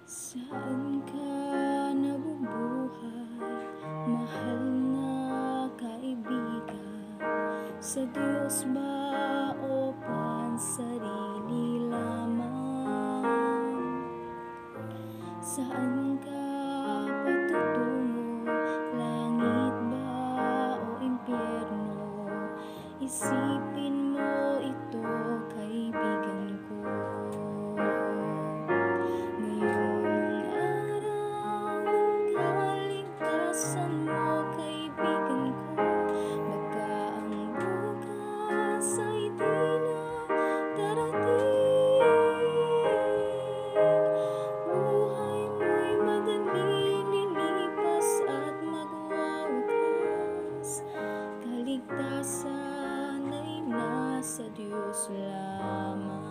Saan ka nabubuhay, mahal na kaibigan? Sa Diyos ba o pansarili lamang? Saan ka patutungo, langit ba o impyerno? Isipin mo ito, kaibigan ko. Ngayon ang araw ng kaligtasan mo, kaibigan ko. Baka ang bukas ay di na darating. Buhay mo'y madaling lilipas at magwawakas. Kaligtasan ay nasa Diyos lamang.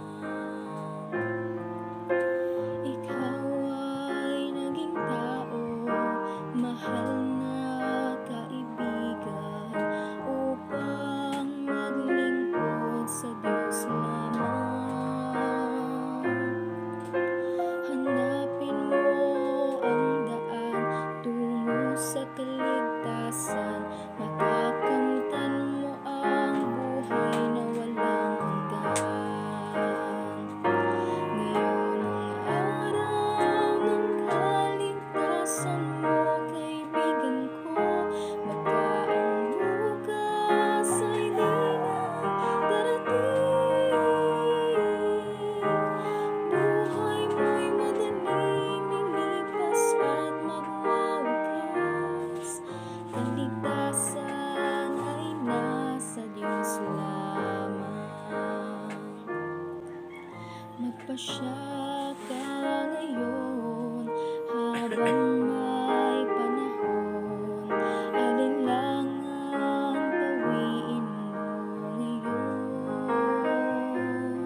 Ikaw ay naging tao, mahal na kaibigan, upang maglingkod sa Diyos lamang. Hanapin mo ang daan tungo sa kaligtasan, makakamtan mo ang buhay na walang hanggan. Ngayon ang araw ng kaligtasan mo, kaibigan ko. Baka ang bukas ay di na darating. Buhay mo'y madaling lilipas at magwawakas. Kaligtasan ay nasa Diyos lamang. Magpasya ka ngayon habang may panahon. Alinlangan bawiin mo ngayon.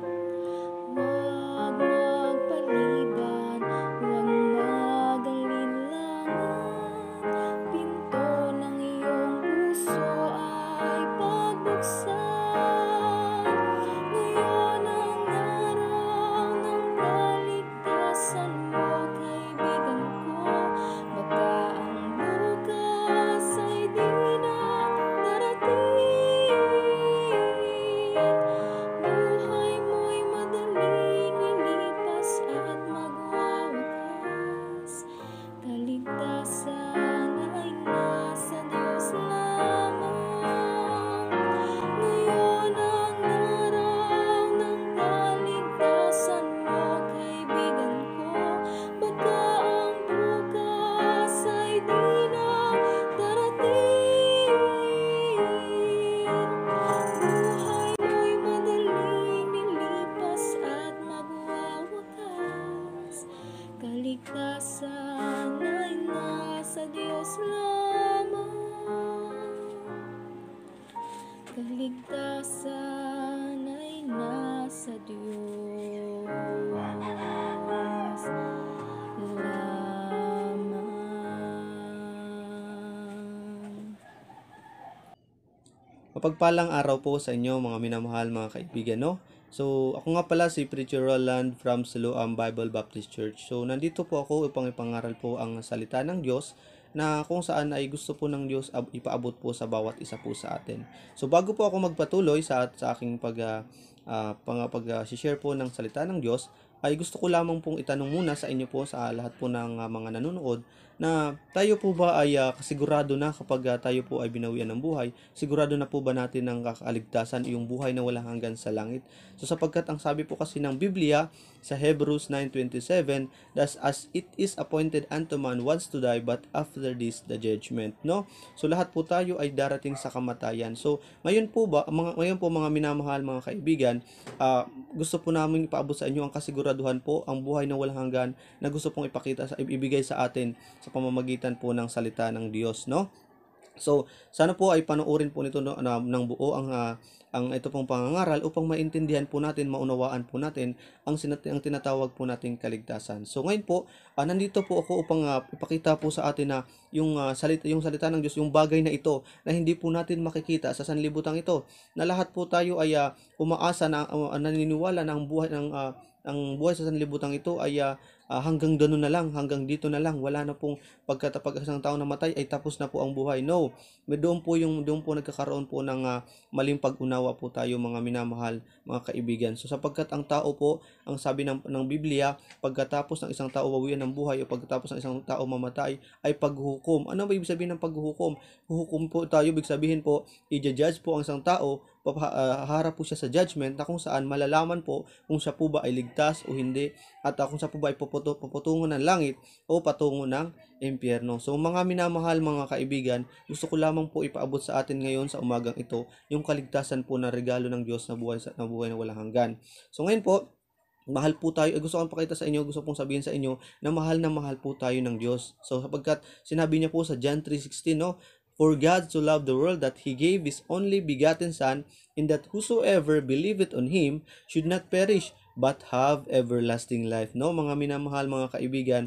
Huwag magpaliban, huwag mag-alinlangan. Pinto ng iyong puso ay pagbuksan. Ngayon ang araw ng kaligtasan mo, kaibigan ko. Baka ang bukas ay di na darating. Buhay mo'y madaling lilipas at magwawakas. Kaligtasan ay nasa Diyos lamang. Ngayon ang araw ng kaligtasan mo, kaibigan ko. Baka ang bukas ay di na darating. Buhay mo'y madaling lilipas at magwawakas. Kaligtasan ay nasa Diyos lamang. Kaligtasan ay nasa Diyos lamang. Mapagpalang araw po sa inyo mga minamahal mga kaibigan, no? So, ako nga pala si Preacher Roland from Siloam Bible Baptist Church. So, nandito po ako upang ipangaral po ang salita ng Diyos na kung saan ay gusto po ng Diyos ipaabot po sa bawat isa po sa atin. So, bago po ako magpatuloy sa aking pag-share po ng salita ng Diyos, ay gusto ko lamang pong itanong muna sa inyo po sa lahat po ng mga nanonood na tayo po ba ay kasigurado na kapag tayo po ay binawian ng buhay, sigurado na po ba natin ng kakaligtasan, yung buhay na walang hanggan sa langit? So sapagkat ang sabi po kasi ng Biblia sa Hebrews 9:27, that as it is appointed unto man once to die, but after this the judgment, no? So lahat po tayo ay darating sa kamatayan. So ngayon po mga minamahal mga kaibigan, gusto po namin ipaabot sa inyo ang kasiguraduhan po, ang buhay na walang hanggan na gusto pong ibigay sa atin sa pamamagitan po ng salita ng Diyos, no? So, sana po ay panoorin po nito ng buo ang ang ito pong pangangaral upang maintindihan po natin, maunawaan po natin ang tinatawag po nating kaligtasan. So ngayon po, nandito po ako upang ipakita po sa atin na yung salita ng Diyos, yung bagay na ito na hindi po natin makikita sa sanlibutan ito, na lahat po tayo ay umaasa na naniniwala na ang buhay sa sanlibutan ito ay hanggang doon na lang, hanggang dito na lang, wala na pong pag isang tao namatay ay tapos na po ang buhay. No, doon po nagkakaroon po ng maling pag-unawa po tayo, mga minamahal, mga kaibigan. So sapagkat ang tao po, ang sabi ng Biblia, pagkatapos ng isang tao bawian ng buhay o pagkatapos ng isang tao mamatay ay paghuhukom. Ano ba ibig sabihin ng paghuhukom? Huhukom po tayo, ibig sabihin po, i-judge po ang isang tao, harap po siya sa judgment na kung saan malalaman po kung siya po ba ay ligtas o hindi, at kung siya po ba ay paputungo ng langit o patungo ng impyerno. So mga minamahal, mga kaibigan, gusto ko lamang po ipaabot sa atin ngayon sa umagang ito yung kaligtasan po na regalo ng Diyos na buhay na walang hanggan. So ngayon po, mahal po tayo, gusto kong pakita sa inyo, gusto kong sabihin sa inyo na mahal po tayo ng Diyos. So sapagkat sinabi niya po sa John 3:16, no, for God so loved the world that He gave His only begotten Son, in that whosoever believeth on Him should not perish, but have everlasting life. No, mga minamahal, mga kaibigan,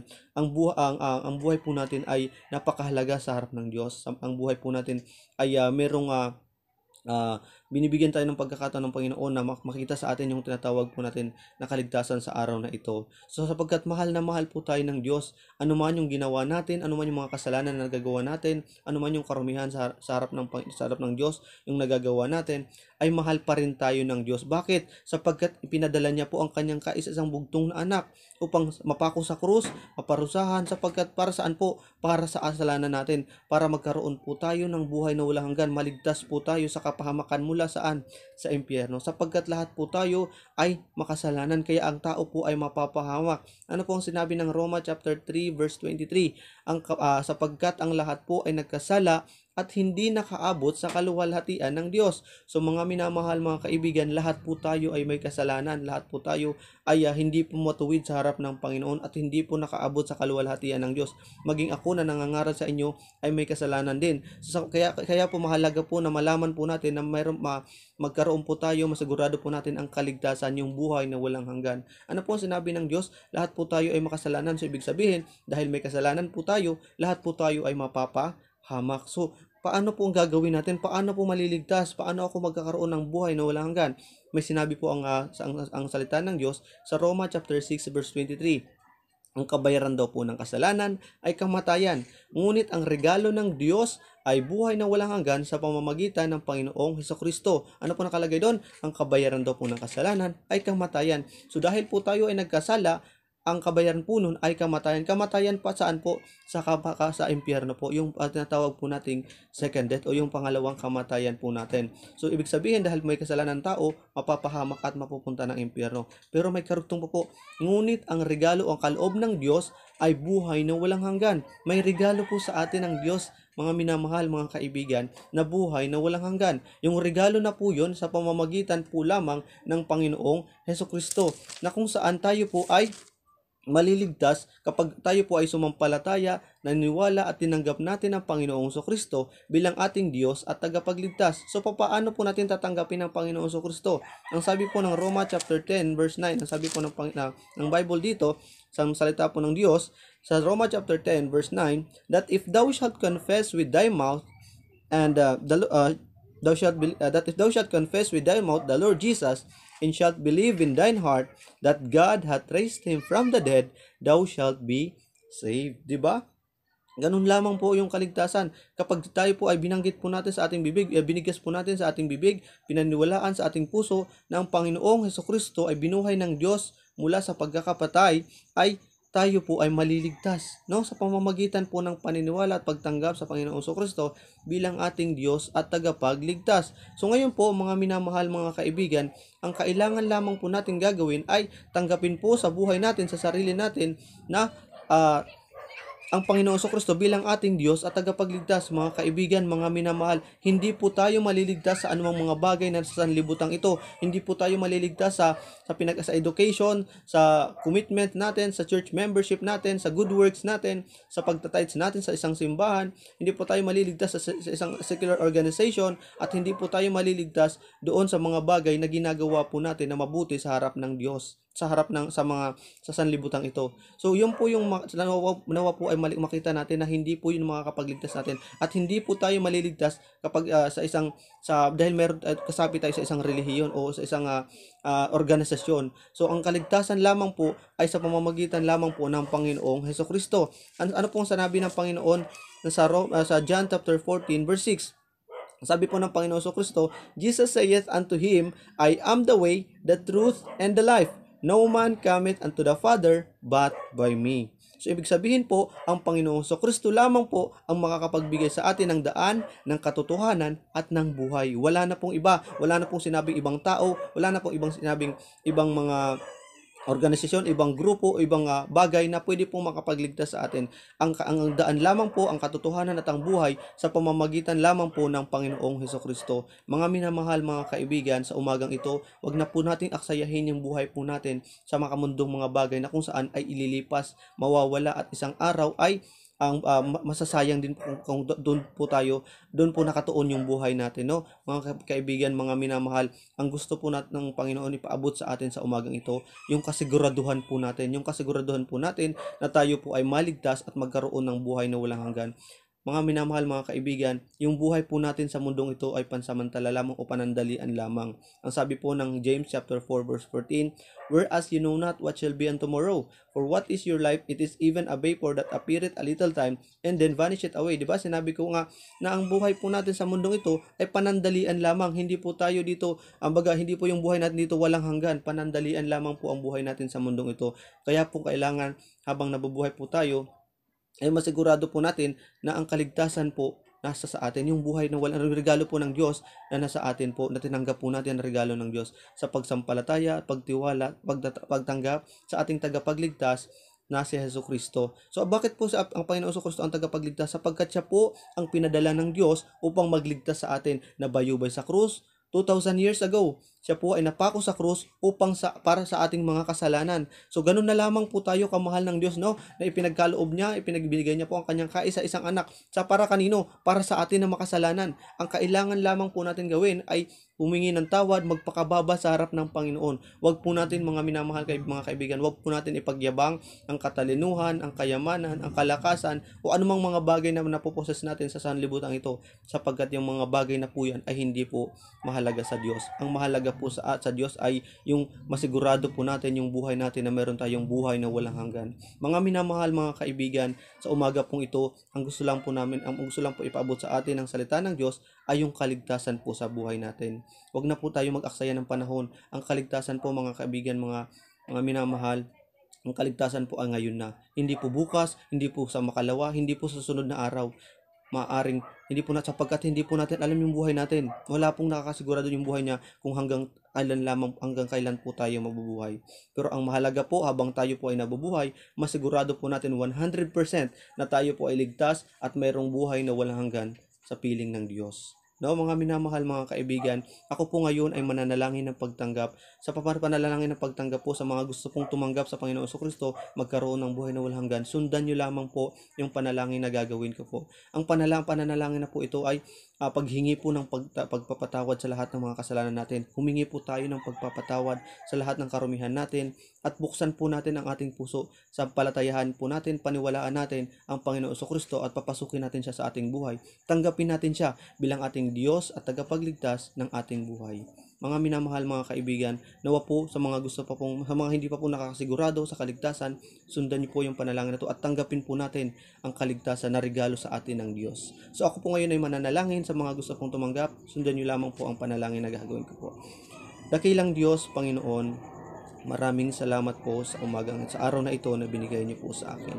ang buhay po natin ay napakahalaga sa harap ng Diyos. Ang buhay po natin ay merong binibigyan tayo ng pagkakataon ng Panginoon na makita sa atin yung tinatawag po natin na kaligtasan sa araw na ito. So sapagkat mahal na mahal po tayo ng Diyos, anuman yung ginawa natin, anuman yung mga kasalanan na nagagawa natin, anuman yung karumihan sa harap ng Diyos yung nagagawa natin, ay mahal pa rin tayo ng Diyos. Bakit? Sapagkat ipinadala niya po ang kanyang kaisa-isang bugtong na anak upang mapako sa krus, maparusahan, sapagkat para saan po? Para sa kasalanan natin, para magkaroon po tayo ng buhay na walang hanggan, maligtas po tayo sa kapahamakan mula saan? Sa impyerno. Sapagkat lahat po tayo ay makasalanan, kaya ang tao po ay mapapahamak. Ano po ang sinabi ng Roma chapter 3 verse 23? Sapagkat ang lahat po ay nagkasala at hindi nakaabot sa kaluwalhatian ng Diyos. So mga minamahal, mga kaibigan, lahat po tayo ay may kasalanan, lahat po tayo ay hindi po matuwid sa harap ng Panginoon at hindi po nakaabot sa kaluwalhatian ng Diyos. Maging ako na nangangaral sa inyo ay may kasalanan din. So, kaya po mahalaga po na malaman po natin na magkaroon po tayo, masagurado po natin ang kaligtasan, yung buhay na walang hanggan. Ano po ang sinabi ng Diyos? Lahat po tayo ay makasalanan. So ibig sabihin, dahil may kasalanan po tayo, lahat po tayo ay mapapahamak. So paano po ang gagawin natin? Paano po maliligtas? Paano ako magkakaroon ng buhay na walang hanggan? May sinabi po ang salita ng Diyos sa Roma chapter 6 verse 23. Ang kabayaran daw po ng kasalanan ay kamatayan. Ngunit ang regalo ng Diyos ay buhay na walang hanggan sa pamamagitan ng Panginoong Hesukristo. Ano po nakalagay doon? Ang kabayaran daw po ng kasalanan ay kamatayan. So dahil po tayo ay nagkasala, ang kabayaran po nun ay kamatayan. Kamatayan pa saan po? Sa impyerno po. Yung tinatawag po nating second death o yung pangalawang kamatayan po natin. So ibig sabihin, dahil may kasalanan tao, mapapahamak at mapupunta ng impyerno. Pero may karugtong po. Ngunit ang regalo, ang kaloob ng Diyos ay buhay na walang hanggan. May regalo po sa atin ng Diyos, mga minamahal, mga kaibigan, na buhay na walang hanggan. Yung regalo na po yun sa pamamagitan po lamang ng Panginoong Hesukristo, na kung saan tayo po ay maliligtas kapag tayo po ay sumampalataya, naniniwala at tinanggap natin ang Panginoong Kristo bilang ating Diyos at tagapagligtas. So paano po natin tatanggapin ang Panginoong Kristo? Ang sabi po ng Roma chapter 10 verse 9, ang sabi po ng Bible dito, sa salita po ng Diyos, sa Roma chapter 10 verse 9, that if thou shalt confess with thy mouth and that if thou shalt confess with thy mouth the Lord Jesus, and shalt believe in thine heart that God hath raised him from the dead, thou shalt be saved. Diba? Ganun lamang po yung kaligtasan. Kapag tayo po ay binanggit po natin sa ating bibig, binigas po natin sa ating bibig, pinaniwalaan sa ating puso na ang Panginoong Hesukristo ay binuhay ng Diyos mula sa pagkakapatay, ay tayo po ay maliligtas, no? Sa pamamagitan po ng paniniwala at pagtanggap sa Panginoong Kristo bilang ating Diyos at tagapagligtas. So ngayon po, mga minamahal, mga kaibigan, ang kailangan lamang po natin gagawin ay tanggapin po sa buhay natin, sa sarili natin, na ang Panginoong Kristo bilang ating Diyos at tagapagligtas. Mga kaibigan, mga minamahal, hindi po tayo maliligtas sa anumang mga bagay na sa sanlibutan ito. Hindi po tayo maliligtas sa education, sa commitment natin, sa church membership natin, sa good works natin, sa pagtatides natin sa isang simbahan. Hindi po tayo maliligtas sa isang secular organization, at hindi po tayo maliligtas doon sa mga bagay na ginagawa po natin na mabuti sa harap ng Diyos, sa harap ng sa sanlibutan ito. So yun po yung nawa po ay makita natin na hindi po yun makakapagligtas natin, at hindi po tayo maliligtas kapag dahil meron kasapi tayo sa isang relihiyon o sa isang organisasyon. So ang kaligtasan lamang po ay sa pamamagitan lamang po ng Panginoong Hesukristo. Ano pong sinabi ng Panginoon sa John chapter 14 verse 6? Sabi po ng Panginoon Kristo, Jesus saith unto him, I am the way, the truth, and the life. No man cometh unto the Father but by me. So ibig sabihin po, ang Panginoong Kristo lamang po ang makakapagbigay sa atin ng daan, ng katotohanan at ng buhay. Wala na pong iba, wala na pong sinabing ibang tao, wala na pong sinabing ibang mga organisasyon, ibang grupo, ibang bagay na pwede pong makapagligtas sa atin. Ang daan lamang po, ang katotohanan at ang buhay sa pamamagitan lamang po ng Panginoong Hesukristo. Mga minamahal, mga kaibigan, sa umagang ito, wag na po nating aksayahin yung buhay po natin sa makamundong mga bagay na kung saan ay ililipas, mawawala, at isang araw ay masasayang din kung doon po nakatuon yung buhay natin, no? Mga kaibigan, mga minamahal, ang gusto po natin ng Panginoon ipaabot sa atin sa umagang ito, yung kasiguraduhan po natin na tayo po ay maligtas at magkaroon ng buhay na walang hanggan. Mga minamahal, mga kaibigan, yung buhay po natin sa mundong ito ay pansamantala lamang o panandalian lamang. Ang sabi po ng James chapter 4 verse 14, whereas you know not what shall be on tomorrow, for what is your life? It is even a vapor that appeareth a little time and then vanisheth away. Diba? Sinabi ko nga na ang buhay po natin sa mundong ito ay panandalian lamang. Hindi po tayo dito, hindi po yung buhay natin dito walang hanggan. Panandalian lamang po ang buhay natin sa mundong ito. Kaya po kailangan habang nabubuhay po tayo, ay masigurado po natin na ang kaligtasan po nasa sa atin, yung buhay na walang regalo po ng Diyos na nasa atin po, na tinanggap po natin ang regalo ng Diyos sa pagsampalataya, pagtiwala, pagtanggap sa ating tagapagligtas na si Hesukristo. So bakit po ang Panginoong Hesukristo ang tagapagligtas? Sapagkat siya po ang pinadala ng Diyos upang magligtas sa atin, na bayubay sa krus 2,000 years ago. Siya po ay napako sa krus para sa ating mga kasalanan. So ganun na lamang po tayo kamahal ng Diyos, no? Na ipinagkaloob niya, ipinagbigay niya po ang kanyang kaisa-isang anak. Para kanino? Para sa atin na makasalanan. Ang kailangan lamang po natin gawin ay humingi ng tawad, magpakababa sa harap ng Panginoon. Huwag po natin, mga minamahal mga kaibigan, huwag po natin ipagyabang ang katalinuhan, ang kayamanan, ang kalakasan, o anumang mga bagay na napoposes natin sa sanlibutan ito, sapagkat yung mga bagay na po yan ay hindi po mahalaga sa Diyos. Ang mahalaga po sa Diyos ay yung masigurado po natin yung buhay natin, na meron tayong buhay na walang hanggan. Mga minamahal, mga kaibigan, sa umaga pong ito, ang gusto lang po ipaabot sa atin ng salita ng Diyos ay yung kaligtasan po sa buhay natin. Huwag na po tayo mag-aksaya ng panahon. Ang kaligtasan po, mga kaibigan, mga minamahal, ang kaligtasan po ay ngayon na. Hindi po bukas, hindi po sa makalawa, hindi po sa susunod na araw. Maaring sapagkat hindi po natin alam yung buhay natin. Wala pong nakakasigurado yung buhay niya kung hanggang kailan po tayo mabubuhay. Pero ang mahalaga po, habang tayo po ay nabubuhay, masigurado po natin 100% na tayo po ay ligtas at mayroong buhay na walang hanggan sa piling ng Diyos. No, mga minamahal, mga kaibigan, ako po ngayon ay mananalangin ng pagtanggap. Sa panalangin ng pagtanggap po sa mga gusto pong tumanggap sa Panginoong Kristo, magkaroon ng buhay na walang hanggan, sundan nyo lamang po yung panalangin na gagawin ko po. Ang pananalangin na po ito ay paghingi po ng pagpapatawad sa lahat ng mga kasalanan natin. Humingi po tayo ng pagpapatawad sa lahat ng karumihan natin, at buksan po natin ang ating puso, sa palatayahan po natin, paniwalaan natin ang Panginoong Kristo, at papasukin natin siya sa ating buhay. Tanggapin natin siya bilang ating Diyos at tagapagligtas ng ating buhay. Mga minamahal, mga kaibigan, nawa po sa mga hindi pa po nakakasigurado sa kaligtasan, sundan niyo po yung panalangin na ito at tanggapin po natin ang kaligtasan na regalo sa atin ng Diyos. So ako po ngayon ay mananalangin sa mga gusto pong tumanggap. Sundan niyo lamang po ang panalangin na gagawin ko po. Dakilang Diyos, Panginoon, maraming salamat po sa araw na ito na binigay niyo po sa akin.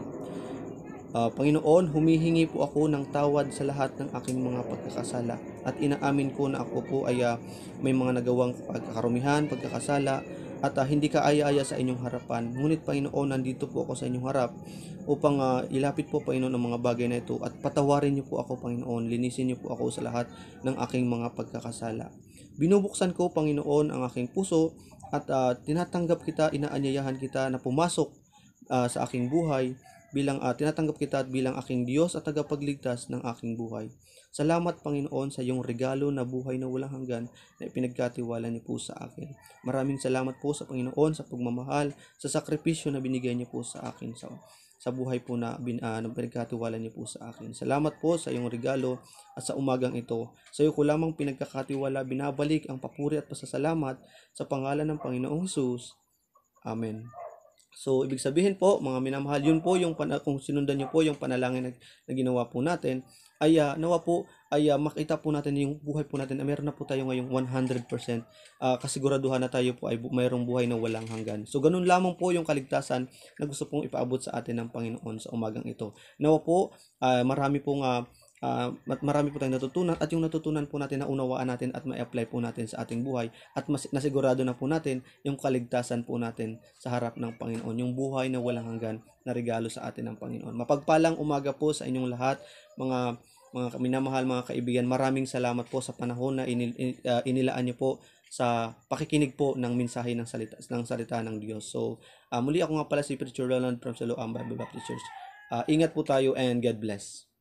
Panginoon, humihingi po ako ng tawad sa lahat ng aking mga pagkakasala, at inaamin ko na ako po ay may mga nagawang pagkakarumihan, pagkakasala, at hindi kaaya-aya sa inyong harapan. Ngunit Panginoon, nandito po ako sa inyong harap upang ilapit po Panginoon ang mga bagay na ito at patawarin niyo po ako Panginoon. Linisin niyo po ako sa lahat ng aking mga pagkakasala. Binubuksan ko Panginoon ang aking puso at tinatanggap kita, inaanyayahan kita na pumasok sa aking buhay bilang tinatanggap kita at bilang aking Diyos at tagapagligtas ng aking buhay. Salamat Panginoon sa iyong regalo na buhay na walang hanggan na ipinagkatiwala niyo po sa akin. Maraming salamat po sa Panginoon sa pagmamahal, sa sakripisyo na binigay niyo po sa akin sa buhay po na pinagkatiwala niyo po sa akin. Salamat po sa iyong regalo at sa umagang ito. Sa iyo ko lamang pinagkakatiwala, binabalik ang papuri at pasasalamat sa pangalan ng Panginoong Hesus. Amen. So, ibig sabihin po, mga minamahal, yun po yung kung sinundan niyo po yung panalangin na ginawa po natin, ay nawa po ay makita po natin yung buhay po natin na meron na po tayo ngayong 100% kasiguraduhan na tayo po ay mayroong buhay na walang hanggan. So, ganun lamang po yung kaligtasan na gusto pong ipaabot sa atin ng Panginoon sa umagang ito. Nawa po, marami pong marami po tayong natutunan at yung natutunan po natin na unawaan natin at ma-apply po natin sa ating buhay at nasigurado na po natin yung kaligtasan po natin sa harap ng Panginoon, yung buhay na walang hanggan na regalo sa atin ng Panginoon. Mapagpalang umaga po sa inyong lahat, mga minamahal mga kaibigan. Maraming salamat po sa panahon na inilaan niyo po sa pakikinig po ng mensahe ng salita ng Diyos. So, muli ako nga pala si Preacher Roland from Siloam Bible Baptist Church. Ingat po tayo and God bless.